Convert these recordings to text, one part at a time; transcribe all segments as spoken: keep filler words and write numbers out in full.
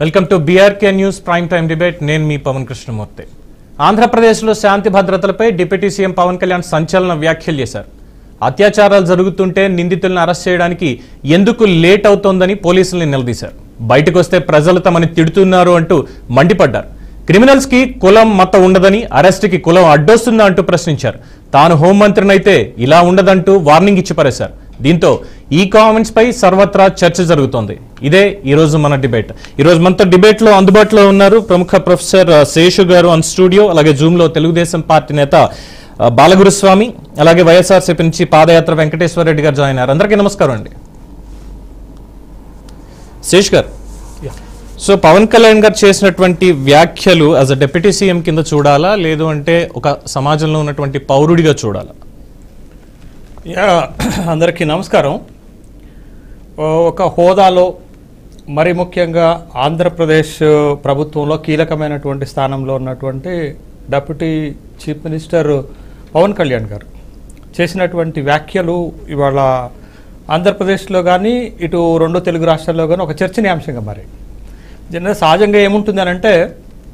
Welcome to BRK news prime time debate. నేను మీ పవన్ కృష్ణమూర్తి. ఆంధ్రప్రదేశ్లో శాంతి భద్రతలపై డిప్యూటీ సీఎం పవన్ కళ్యాణ్ సంచలన వ్యాఖ్యలు చేశారు. అత్యాచారాలు జరుగుతుంటే నిందితులను అరెస్ట్ చేయడానికి ఎందుకు లేట్ అవుతోందని పోలీసుల్ని నిలదీశారు. బయటకు వస్తే ప్రజలు తమని తిడుతున్నారు అంటూ మండిపడ్డారు. క్రిమినల్స్ కి కులం మతం ఉండదని, అరెస్ట్ కి కులం అడ్డొస్తుందా అంటూ ప్రశ్నించారు. తాను హోంమంత్రినైతే ఇలా ఉండదంటూ వార్నింగ్ ఇచ్చి పారేశారు. దీంతో ఈ కామెంట్స్ పై సర్వత్రా చర్చ జరుగుతోంది. ఇదే ఈ రోజు మన డిబేట్. ఈ రోజు మనతో డిబేట్ లో అందుబాటులో ఉన్నారు ప్రముఖ ప్రొఫెసర్ శేషు గారు ఆన్ స్టూడియో, అలాగే జూమ్ లో తెలుగుదేశం పార్టీ నేత బాలగురుస్వామి, అలాగే వైఎస్ఆర్సీపీ నుంచి పాదయాత్ర వెంకటేశ్వర రెడ్డి గారు జాయిన్ అయ్యారు. అందరికీ నమస్కారం అండి. శేష్ గారు, సో పవన్ కళ్యాణ్ గారు చేసినటువంటి వ్యాఖ్యలు యాజ్ అ డిప్యూటీ సీఎం కింద చూడాలా, లేదు అంటే ఒక సమాజంలో ఉన్నటువంటి పౌరుడిగా చూడాలా? యా అందరికీ నమస్కారం. ఒక హోదాలో మరి ముఖ్యంగా ఆంధ్రప్రదేశ్ ప్రభుత్వంలో కీలకమైనటువంటి స్థానంలో ఉన్నటువంటి deputy chief minister Pawan Kalyan గారు చేసినటువంటి వ్యాఖ్యలు ఇవాళ ఆంధ్రప్రదేశ్లో కానీ ఇటు రెండు తెలుగు రాష్ట్రాల్లో కానీ ఒక చర్చనీయాంశంగా మారాయి. జనరల్ సహజంగా ఏముంటుంది అని అంటే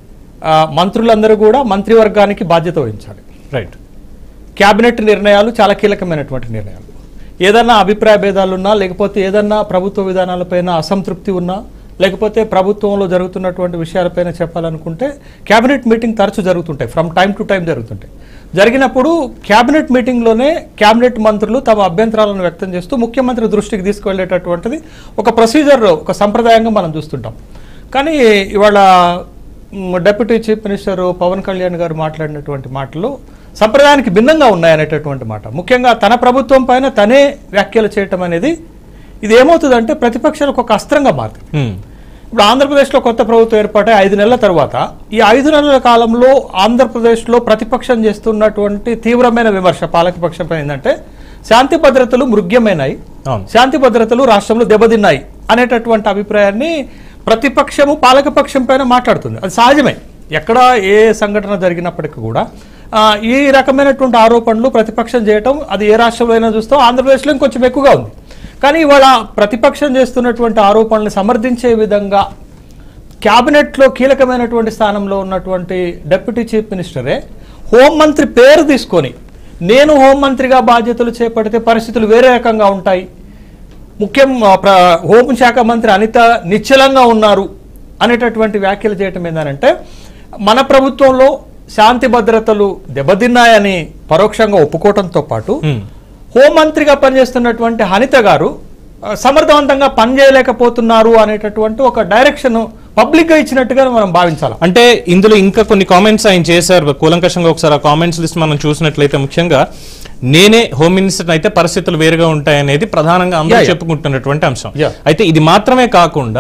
మంత్రులందరూ కూడా మంత్రివర్గానికి బాధ్యత వహించాలి. రైట్. క్యాబినెట్ నిర్ణయాలు చాలా కీలకమైనటువంటి నిర్ణయాలు. ఏదన్నా అభిప్రాయ భేదాలున్నా, లేకపోతే ఏదన్నా ప్రభుత్వ విధానాలపైన అసంతృప్తి ఉన్నా, లేకపోతే ప్రభుత్వంలో జరుగుతున్నటువంటి విషయాలపైన చెప్పాలనుకుంటే క్యాబినెట్ మీటింగ్ తరచూ జరుగుతుంటాయి, ఫ్రమ్ టైం టు టైం జరుగుతుంటాయి. జరిగినప్పుడు క్యాబినెట్ మీటింగ్లోనే క్యాబినెట్ మంత్రులు తమ అభ్యంతరాలను వ్యక్తం చేస్తూ ముఖ్యమంత్రి దృష్టికి తీసుకువెళ్ళేటటువంటిది ఒక ప్రొసీజర్, ఒక సంప్రదాయంగా మనం చూస్తుంటాం. కానీ ఇవాళ deputy chief minister Pawan Kalyan గారు మాట్లాడినటువంటి మాటలు సంప్రదాయానికి భిన్నంగా ఉన్నాయనేటటువంటి మాట. ముఖ్యంగా తన ప్రభుత్వం పైన తనే వ్యాఖ్యలు చేయటం అనేది ఇది ఏమవుతుందంటే ప్రతిపక్షాలకు ఒక అస్త్రంగా మారుతుంది. ఇప్పుడు ఆంధ్రప్రదేశ్లో కొత్త ప్రభుత్వం ఏర్పాటై ఐదు నెలల తర్వాత ఈ ఐదు నెలల కాలంలో ఆంధ్రప్రదేశ్లో ప్రతిపక్షం చేస్తున్నటువంటి తీవ్రమైన విమర్శ పాలకపక్షం పైన ఏంటంటే శాంతి భద్రతలు మృగ్యమైనాయి, శాంతి భద్రతలు రాష్ట్రంలో దెబ్బతిన్నాయి అనేటటువంటి అభిప్రాయాన్ని ప్రతిపక్షము పాలకపక్షం పైన మాట్లాడుతుంది. అది సహజమే. ఎక్కడ ఏ సంఘటన జరిగినప్పటికీ కూడా ఈ రకమైనటువంటి ఆరోపణలు ప్రతిపక్షం చేయటం అది ఏ రాష్ట్రంలో అయినా చూస్తాం, ఆంధ్రప్రదేశ్లో ఇంకొంచెం ఎక్కువగా ఉంది. కానీ ఇవాళ ప్రతిపక్షం చేస్తున్నటువంటి ఆరోపణలు సమర్థించే విధంగా క్యాబినెట్లో కీలకమైనటువంటి స్థానంలో ఉన్నటువంటి డిప్యూటీ చీఫ్ మినిస్టరే హోంమంత్రి పేరు తీసుకొని నేను హోంమంత్రిగా బాధ్యతలు చేపడితే పరిస్థితులు వేరే రకంగా ఉంటాయి, ముఖ్యం హోంశాఖ మంత్రి అనిత నిశ్చలంగా ఉన్నారు అనేటటువంటి వ్యాఖ్యలు చేయటం ఏంటంటే మన ప్రభుత్వంలో శాంతి భద్రతలు దెబ్బతిన్నాయని పరోక్షంగా ఒప్పుకోవడంతో పాటు హోంమంత్రిగా పనిచేస్తున్నటువంటి అనిత గారు సమర్థవంతంగా పనిచేయలేకపోతున్నారు అనేటటువంటి ఒక డైరెక్షన్ పబ్లిక్ గా ఇచ్చినట్టుగా మనం భావించాలి. అంటే ఇందులో ఇంకా కొన్ని కామెంట్స్ ఆయన చేశారు కూలంకషంగా. ఒకసారి ఆ కామెంట్స్ లిస్ట్ మనం చూసినట్లయితే ముఖ్యంగా నేనే హోమ్ మినిస్టర్ అయితే పరిస్థితులు వేరుగా ఉంటాయనేది ప్రధానంగా అందరూ చెప్పుకుంటున్నటువంటి అంశం. అయితే ఇది మాత్రమే కాకుండా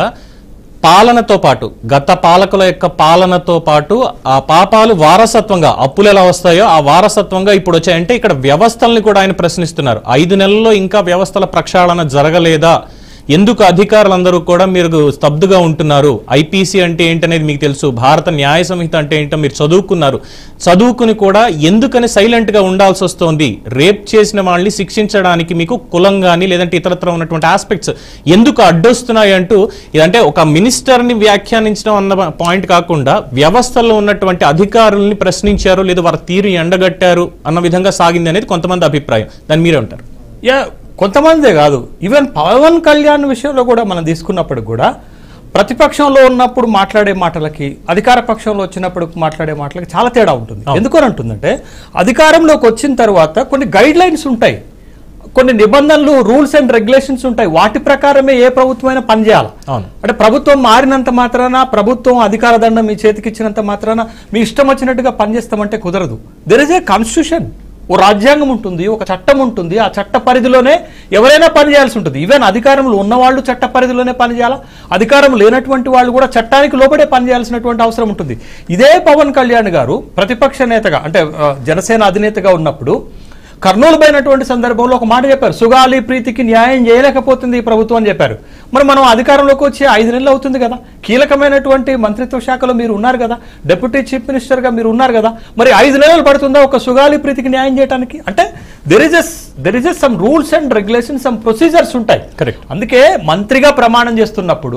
పాలనతో పాటు గత పాలకుల యొక్క పాలనతో పాటు ఆ పాపాలు వారసత్వంగా అప్పులు ఎలా వస్తాయో ఆ వారసత్వంగా ఇప్పుడు వచ్చాయంటే ఇక్కడ వ్యవస్థల్ని కూడా ఆయన ప్రశ్నిస్తున్నారు. ఐదు నెలల్లో ఇంకా వ్యవస్థల ప్రక్షాళన జరగలేదా, ఎందుకు అధికారులందరూ కూడా మీరు స్తబ్దుగా ఉంటున్నారు, ఐపీసీ అంటే ఏంటనేది మీకు తెలుసు, భారత న్యాయ సంహిత అంటే ఏంటో మీరు చదువుకున్నారు, చదువుకుని కూడా ఎందుకని సైలెంట్ గా ఉండాల్సి వస్తోంది, రేప్ చేసిన వాళ్ళని శిక్షించడానికి మీకు కులం కానీ లేదంటే ఇతరత్ర ఉన్నటువంటి ఆస్పెక్ట్స్ ఎందుకు అడ్డొస్తున్నాయి అంటూ, ఇదంటే ఒక మినిస్టర్ని వ్యాఖ్యానించడం అన్న పాయింట్ కాకుండా వ్యవస్థలో ఉన్నటువంటి అధికారుల్ని ప్రశ్నించారు లేదా వారి తీరు ఎండగట్టారు అన్న విధంగా సాగింది అనేది కొంతమంది అభిప్రాయం. దాన్ని మీరే ఉంటారు? యా కొంతమందే కాదు, ఈవెన్ పవన్ కళ్యాణ్ విషయంలో కూడా మనం తీసుకున్నప్పుడు కూడా ప్రతిపక్షంలో ఉన్నప్పుడు మాట్లాడే మాటలకి అధికార పక్షంలో వచ్చినప్పుడు మాట్లాడే మాటలకి చాలా తేడా ఉంటుంది. ఎందుకని అంటుందంటే అధికారంలోకి వచ్చిన తర్వాత కొన్ని గైడ్ లైన్స్ ఉంటాయి, కొన్ని నిబంధనలు, రూల్స్ అండ్ రెగ్యులేషన్స్ ఉంటాయి. వాటి ప్రకారమే ఏ ప్రభుత్వమైనా పనిచేయాలి. అంటే ప్రభుత్వం మారినంత మాత్రాన, ప్రభుత్వం అధికార దండం మీ చేతికి ఇచ్చినంత మాత్రాన మీ ఇష్టం వచ్చినట్టుగా పనిచేస్తామంటే కుదరదు. దెర్ ఇస్ ఏ కాన్స్టిట్యూషన్, ఓ రాజ్యాంగం ఉంటుంది, ఒక చట్టం ఉంటుంది. ఆ చట్ట పరిధిలోనే ఎవరైనా పనిచేయాల్సి ఉంటుంది. ఈవెన్ అధికారంలో ఉన్నవాళ్ళు చట్ట పరిధిలోనే పనిచేయాలా, అధికారం లేనటువంటి వాళ్ళు కూడా చట్టానికి లోబడే పనిచేయాల్సినటువంటి అవసరం ఉంటుంది. ఇదే పవన్ కళ్యాణ్ గారు ప్రతిపక్ష నేతగా అంటే జనసేన అధినేతగా ఉన్నప్పుడు కర్నూలు పోయినటువంటి సందర్భంలో ఒక మాట చెప్పారు, సుగాలి ప్రీతికి న్యాయం చేయలేకపోతుంది ఈ ప్రభుత్వం అని చెప్పారు. మరి మనం అధికారంలోకి వచ్చి ఐదు నెలలు అవుతుంది కదా, కీలకమైనటువంటి మంత్రిత్వ శాఖలో మీరు ఉన్నారు కదా, డిప్యూటీ చీఫ్ మినిస్టర్గా మీరు ఉన్నారు కదా, మరి ఐదు నెలలు పడుతుందా ఒక సుగాలి ప్రీతికి న్యాయం చేయడానికి? అంటే there is is there is is some rules and regulation, some procedures ఉంటాయి. కరెక్ట్. అందుకే మంత్రిగా ప్రమాణం చేస్తున్నప్పుడు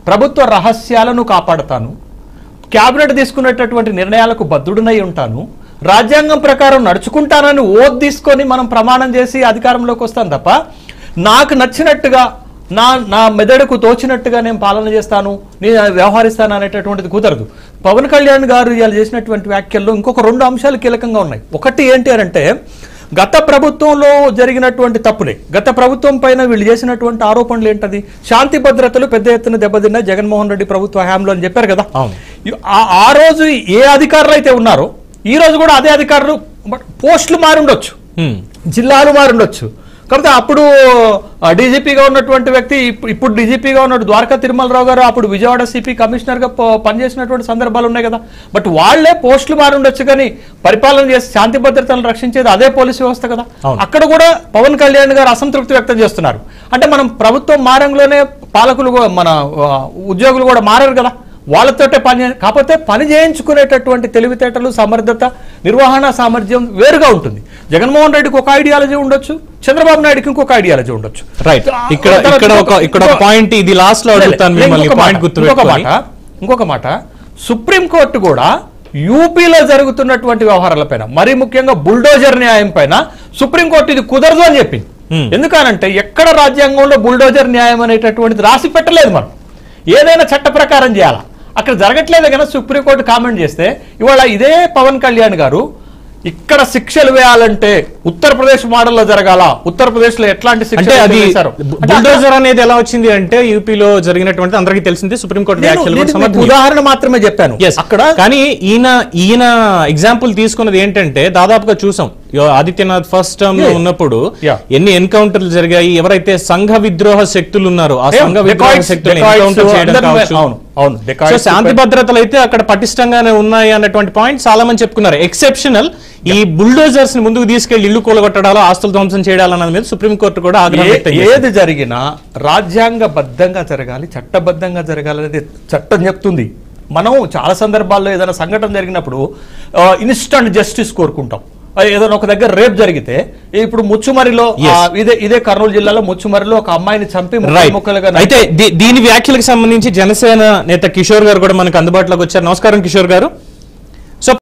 ప్రభుత్వ రహస్యాలను కాపాడతాను, క్యాబినెట్ తీసుకునేటటువంటి నిర్ణయాలకు బద్ధుడునై ఉంటాను, రాజ్యాంగం ప్రకారం నడుచుకుంటానని ఓత్ తీసుకొని మనం ప్రమాణం చేసి అధికారంలోకి వస్తాం తప్ప నాకు నచ్చినట్టుగా నా నా మెదడుకు తోచినట్టుగా నేను పాలన చేస్తాను, నేను వ్యవహరిస్తాను అనేటటువంటిది కుదరదు. పవన్ కళ్యాణ్ గారు ఇవాళ చేసినటువంటి వ్యాఖ్యల్లో ఇంకొక రెండు అంశాలు కీలకంగా ఉన్నాయి. ఒకటి ఏంటి అంటే గత ప్రభుత్వంలో జరిగినటువంటి తప్పులే, గత ప్రభుత్వం పైన వీళ్ళు చేసినటువంటి ఆరోపణలు ఏంటది, శాంతి భద్రతలు పెద్ద ఎత్తున దెబ్బతిన్నా జగన్మోహన్ రెడ్డి ప్రభుత్వ హయాంలో అని చెప్పారు కదా. ఆ రోజు ఏ అధికారులు అయితే ఉన్నారో ఈ రోజు కూడా అదే అధికారులు, పోస్టులు మారి ఉండొచ్చు, జిల్లాలు మారి ఉండొచ్చు. కాబట్టి అప్పుడు డీజీపీగా ఉన్నటువంటి వ్యక్తి ఇప్పుడు డీజీపీగా ఉన్న ద్వారకా తిరుమలరావు గారు అప్పుడు విజయవాడ సిపి కమిషనర్గా పనిచేసినటువంటి సందర్భాలు ఉన్నాయి కదా. బట్ వాళ్లే పోస్టులు మారి ఉండొచ్చు, కానీ పరిపాలన చేసి శాంతి భద్రతలను రక్షించేది అదే పోలీసు వ్యవస్థ కదా. అక్కడ కూడా పవన్ కళ్యాణ్ గారు అసంతృప్తి వ్యక్తం చేస్తున్నారు. అంటే మనం ప్రభుత్వం మారంలోనే పాలకులు మన ఉద్యోగులు కూడా మారారు కదా, వాళ్ళతోటే పని. కాకపోతే పని చేయించుకునేటటువంటి తెలివితేటలు, సమర్థత, నిర్వహణ సామర్థ్యం వేరుగా ఉంటుంది. జగన్మోహన్ రెడ్డికి ఒక ఐడియాలజీ ఉండొచ్చు, చంద్రబాబు నాయుడుకి ఇంకొక ఐడియాలజీ ఉండొచ్చు. రైట్. ఇక్కడ ఇక్కడ ఒక ఇక్కడ ఒక పాయింట్ ఇది లాస్ట్ లో అడుగుతాను మిమ్మల్ని, పాయింట్ గుర్తుపెట్టుకోండి. ఇంకొక మాట ఇంకొక మాట సుప్రీంకోర్టు కూడా యూపీలో జరుగుతున్నటువంటి వ్యవహారాలపైన, మరీ ముఖ్యంగా బుల్డోజర్ న్యాయం పైన సుప్రీంకోర్టు ఇది కుదరదు అని చెప్పింది. ఎందుకనంటే ఎక్కడ రాజ్యాంగంలో బుల్డోజర్ న్యాయం అనేటటువంటిది రాసి పెట్టలేదు. మనం ఏదైనా చట్ట ప్రకారం చేయాలా, అక్కడ జరగట్లేదు కదా. సుప్రీంకోర్టు కామెంట్ చేస్తే ఇవాళ ఇదే పవన్ కళ్యాణ్ గారు ఇక్కడ శిక్షలు వేయాలంటే ఉత్తరప్రదేశ్ మోడల్లో జరగాల, ఉత్తరప్రదేశ్ లో ఎట్లాంటి శిక్ష అనేది ఎలా వచ్చింది అంటే యూపీలో జరిగినటువంటి అందరికీ తెలిసింది. సుప్రీంకోర్టు ఉదాహరణ మాత్రమే చెప్పాను అక్కడ. కానీ ఈయన ఈయన ఎగ్జాంపుల్ తీసుకున్నది ఏంటంటే దాదాపుగా చూసాం ఆదిత్యనాథ్ ఫస్ట్ టర్మ్ లో ఉన్నప్పుడు ఎన్ని ఎన్కౌంటర్లు జరిగాయి, ఎవరైతే సంఘ విద్రోహ శక్తులు ఉన్నారో ఆ సంఘ విద్రోహ శక్తులు ఎన్కౌంటర్ చేయడం కావచ్చు. శాంతి భద్రతలు అయితే అక్కడ పటిష్టంగానే ఉన్నాయి అన్నటువంటి పాయింట్ చాలా మంది చెప్పుకున్నారు. ఎక్సెప్షనల్ ఈ బుల్డోజర్స్ ని ముందుకు తీసుకెళ్లి ఇల్లు కూలగొట్టడాలో, ఆస్తులు ధ్వంసం చేయాలన్నది మీద సుప్రీంకోర్టు కూడా ఆగ్రహం వ్యక్తం చేసింది. ఏది జరిగినా రాజ్యాంగబద్ధంగా జరగాలి, చట్టబద్ధంగా జరగాలి అనేది చట్టం చెప్తుంది. మనం చాలా సందర్భాల్లో ఏదైనా సంఘటన జరిగినప్పుడు ఇన్స్టంట్ జస్టిస్ కోరుకుంటాం. ఏదైనా ఒక దగ్గర రేప్ జరిగితే, ఇప్పుడు ముచ్చుమరిలో ఇదే ఇదే కర్నూలు జిల్లాలో ముచ్చుమరిలో ఒక అమ్మాయిని చంపి ముక్కలుగా. అయితే దీని వ్యాఖ్యలకు సంబంధించి జనసేన నేత కిషోర్ గారు కూడా మనకు అందుబాటులోకి వచ్చారు. నమస్కారం కిషోర్ గారు.